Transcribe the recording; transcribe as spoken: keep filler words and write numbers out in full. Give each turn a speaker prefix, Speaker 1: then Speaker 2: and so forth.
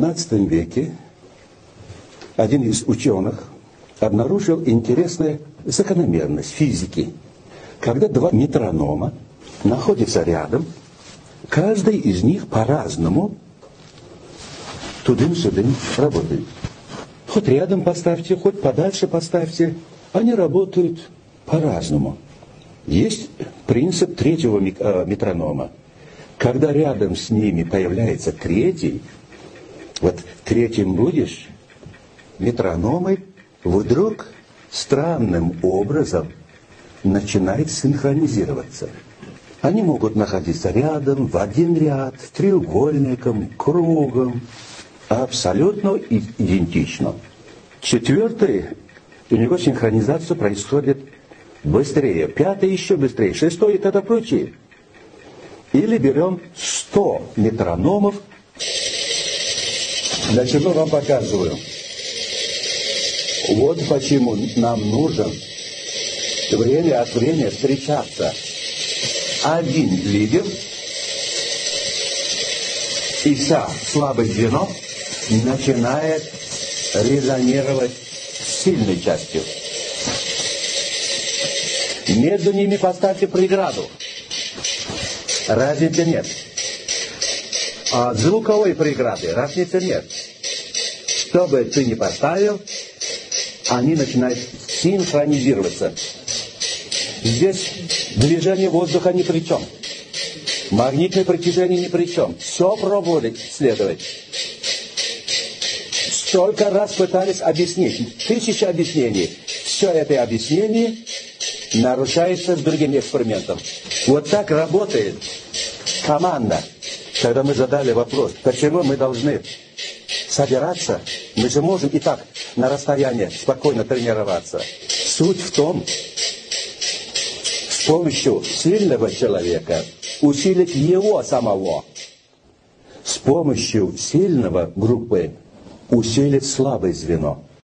Speaker 1: семнадцатом веке один из ученых обнаружил интересную закономерность физики. Когда два метронома находятся рядом, каждый из них по-разному тудым-сюдым работает. Хоть рядом поставьте, хоть подальше поставьте, они работают по-разному. Есть принцип третьего метронома. Когда рядом с ними появляется третий, вот третьим будешь, метрономы вдруг странным образом начинают синхронизироваться. Они могут находиться рядом, в один ряд, треугольником, кругом, абсолютно идентично. Четвертый, у него синхронизация происходит быстрее, пятый еще быстрее, шестой и т.д. прочее. Или берем сто метрономов. Для чего вам показываю? Вот почему нам нужно время от времени встречаться. Один лидер, и вся слабое звено начинает резонировать с сильной частью. Между ними поставьте преграду. Разницы нет. А звуковой преграды разницы нет. Что бы ты ни поставил, они начинают синхронизироваться. Здесь движение воздуха ни при чем. Магнитное притяжение ни при чем. Все пробовали исследовать. Столько раз пытались объяснить. Тысячи объяснений. Все это объяснение нарушается с другим экспериментом. Вот так работает команда. Когда мы задали вопрос, почему мы должны собираться, мы же можем и так на расстоянии спокойно тренироваться. Суть в том, с помощью сильного человека усилить его самого. С помощью сильного группы усилить слабое звено.